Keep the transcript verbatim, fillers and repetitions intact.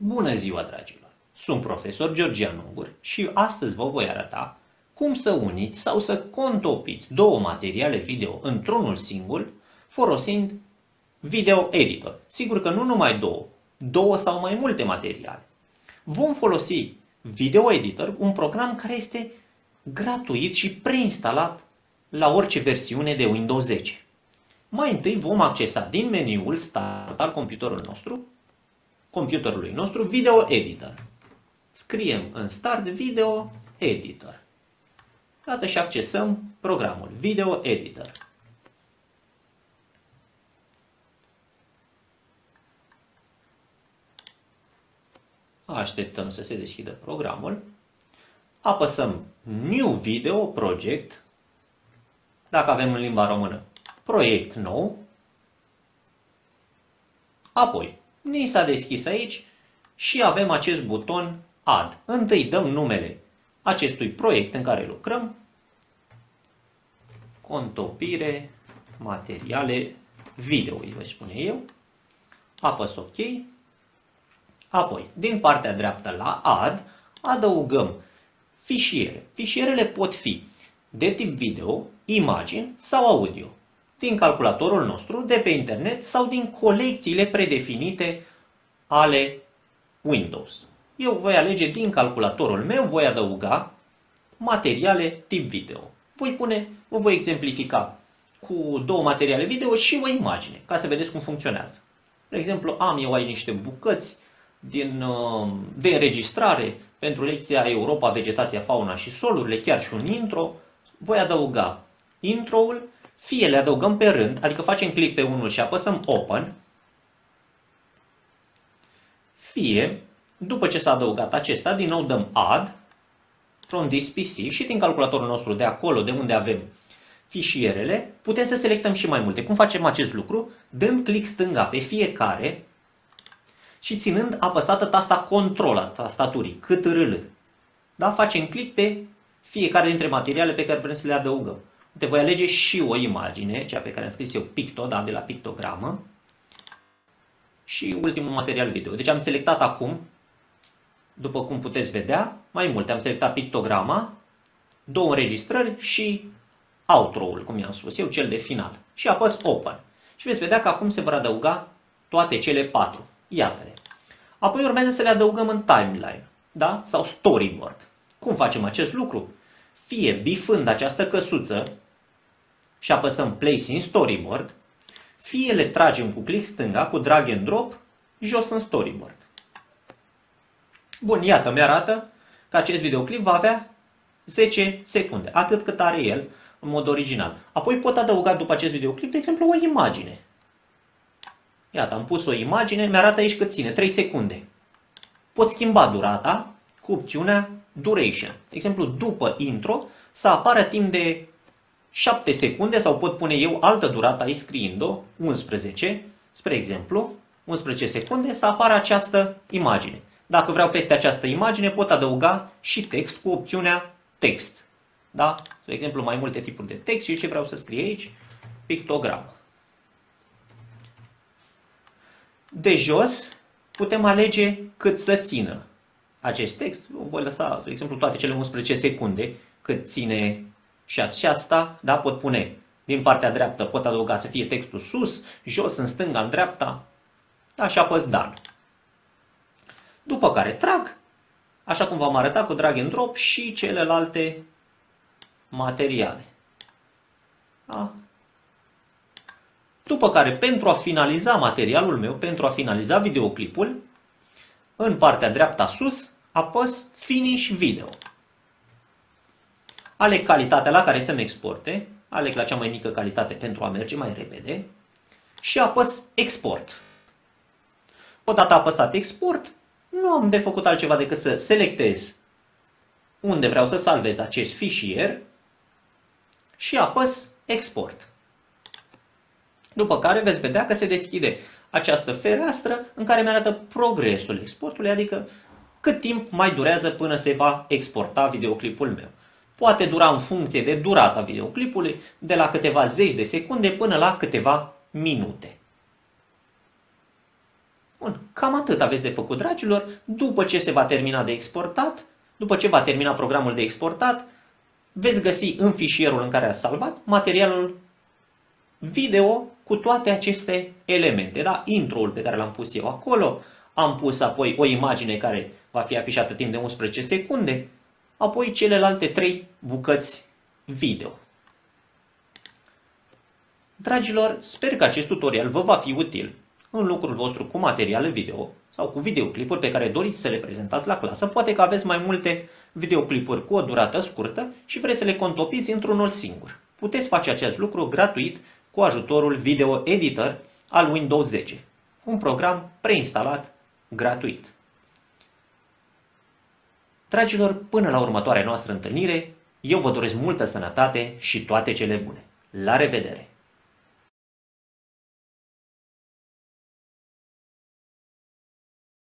Bună ziua, dragilor! Sunt profesor Georgian Ungur și astăzi vă voi arăta cum să uniți sau să contopiți două materiale video într-unul singur folosind Video Editor. Sigur că nu numai două, două sau mai multe materiale. Vom folosi Video Editor, un program care este gratuit și preinstalat la orice versiune de Windows zece. Mai întâi vom accesa din meniul Start al computerului nostru, computerului nostru Video Editor. Scriem în Start Video Editor. Iată și accesăm programul Video Editor. Așteptăm să se deschidă programul. Apăsăm New Video Project. Dacă avem în limba română, proiect nou. Apoi, ni s-a deschis aici și avem acest buton Add. Întâi dăm numele acestui proiect în care lucrăm. Contopire materiale video, îi voi spune eu. Apăs OK. Apoi, din partea dreaptă la Add, adăugăm fișiere. Fișierele pot fi de tip video, imagini sau audio, din calculatorul nostru, de pe internet sau din colecțiile predefinite ale Windows. Eu voi alege din calculatorul meu, voi adăuga materiale tip video. Voi pune, vă voi exemplifica cu două materiale video și o imagine, ca să vedeți cum funcționează. De exemplu, am eu aici niște bucăți din, de înregistrare pentru lecția Europa, Vegetația, Fauna și Solurile, chiar și un intro. Voi adăuga intro-ul, fie le adăugăm pe rând, adică facem click pe unul și apăsăm Open, fie, după ce s-a adăugat acesta, din nou dăm Add from this P C și din calculatorul nostru de acolo, de unde avem fișierele, putem să selectăm și mai multe. Cum facem acest lucru? Dând click stânga pe fiecare și ținând apăsată tasta Control a tastaturii, C T R L. Da? Facem click pe fiecare dintre materiale pe care vrem să le adăugăm. Te voi alege și o imagine, cea pe care am scris eu Picto, da, de la pictogramă. Și ultimul material video. Deci am selectat acum, după cum puteți vedea, mai multe. Am selectat pictograma, două înregistrări și outro-ul, cum i-am spus eu, cel de final. Și apăs Open. Și veți vedea că acum se vor adăuga toate cele patru. Iată-le. Apoi urmează să le adăugăm în timeline, da? Sau storyboard. Cum facem acest lucru? Fie bifând această căsuță și apăsăm Place in Storyboard, fie le tragem cu click stânga, cu drag and drop, jos în storyboard. Bun, iată, mi-arată că acest videoclip va avea zece secunde, atât cât are el în mod original. Apoi pot adăuga după acest videoclip, de exemplu, o imagine. Iată, am pus o imagine, mi-arată aici cât ține, trei secunde. Pot schimba durata cu opțiunea Duration. De exemplu, după intro să apară timp de șapte secunde sau pot pune eu altă durată aici scriind-o, unsprezece, spre exemplu, unsprezece secunde, să apară această imagine. Dacă vreau peste această imagine, pot adăuga și text cu opțiunea Text. Da? De exemplu, mai multe tipuri de text și ce vreau să scriu aici, pictogramă. De jos putem alege cât să țină acest text. O voi lăsa, de exemplu, toate cele unsprezece secunde cât ține și aceasta. Da? Pot pune din partea dreaptă, pot adăuga să fie textul sus, jos, în stânga, în dreapta. Da? Și apăs Done. După care trag, așa cum v-am arătat, cu drag and drop și celelalte materiale. Da? După care, pentru a finaliza materialul meu, pentru a finaliza videoclipul, în partea dreapta sus, apăs Finish Video. Aleg calitatea la care să-mi exporte, aleg la cea mai mică calitate pentru a merge mai repede și apăs Export. Odată apăsat Export, nu am de făcut altceva decât să selectez unde vreau să salvez acest fișier și apăs Export. După care veți vedea că se deschide această fereastră în care mi-arată progresul exportului, adică cât timp mai durează până se va exporta videoclipul meu. Poate dura în funcție de durata videoclipului, de la câteva zeci de secunde până la câteva minute. Bun, cam atât aveți de făcut, dragilor. După ce se va termina de exportat, după ce va termina programul de exportat, veți găsi în fișierul în care ați salvat materialul video cu toate aceste elemente. Da? Intro-ul pe care l-am pus eu acolo, am pus apoi o imagine care va fi afișată timp de unsprezece secunde, apoi celelalte trei bucăți video. Dragilor, sper că acest tutorial vă va fi util în lucrul vostru cu materiale video sau cu videoclipuri pe care doriți să le prezentați la clasă. Poate că aveți mai multe videoclipuri cu o durată scurtă și vreți să le contopiți într-unul singur. Puteți face acest lucru gratuit cu ajutorul Video Editor al Windows zece, un program preinstalat gratuit. Dragilor, până la următoarea noastră întâlnire, eu vă doresc multă sănătate și toate cele bune. La revedere!